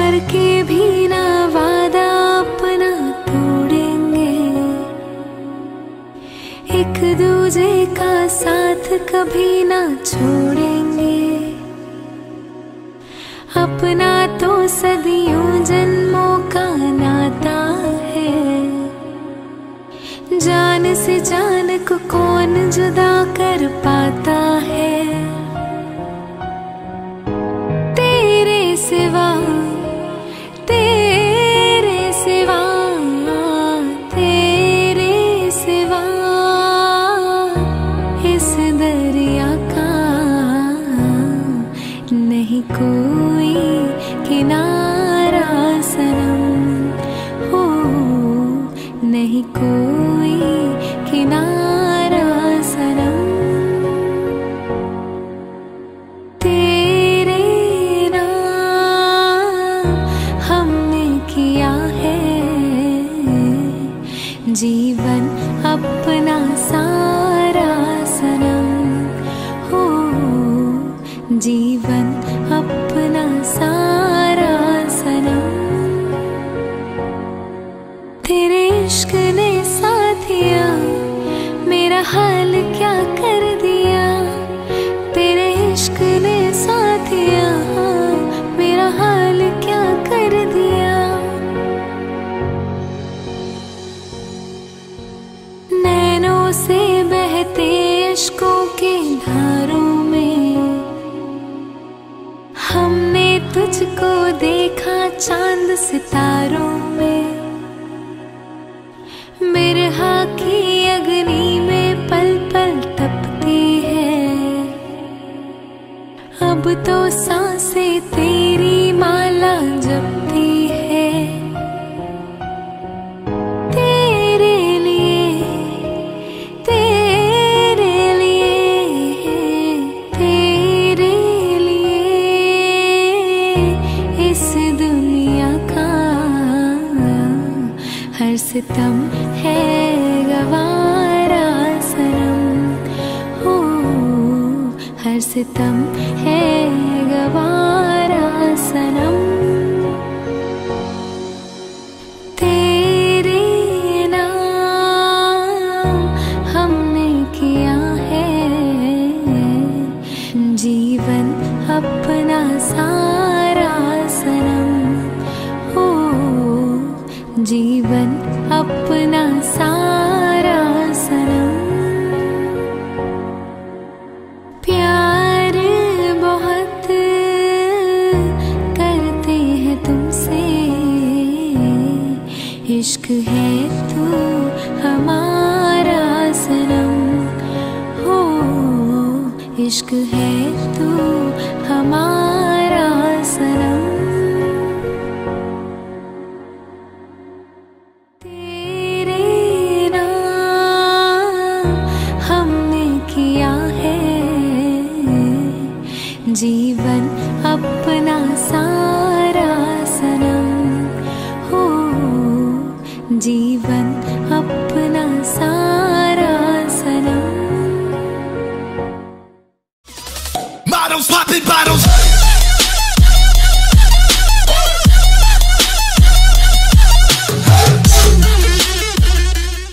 करके भी ना वादा अपना तोड़ेंगे, एक दूजे का साथ कभी ना छोड़ेंगे। अपना तो सदियों जन्मों का नाता है, जान से जान को कौन जुदा कर पाता है। तेरे सिवा, तेरे सिवा, तेरे सिवा इस दरिया का नहीं कोई किनारा सनम, हो नहीं कोई किनारा सनम। तेरे नाम हमने किया है जीवन अपना सारा सनम, हो जीवन अपना सारा सनम। तेरे इश्क ने साथिया मेरा हाल क्या कर दिया, तेरे इश्क ने साथिया मेरा हाल क्या कर दिया। नैनों से बहते इश्कों के धारों में हमने तुझको देखा चांद सितारों में। बिरहा की अग्नि में पल पल तपती है, अब तो सांसें तेरी माला जपती है। तेरे लिए, तेरे लिए, तेरे लिए इस दुनिया का हर सितम है गवारा सनम, हो हर सितम है गवारा सनम। तेरे नाम हमने किया है जीवन अपना सारा सनम, हो जीवन अपना सारा सनम। प्यार बहुत करते हैं तुमसे, इश्क है तू हमारा सनम, हो इश्क है तू हमारा सनम। जीवन अब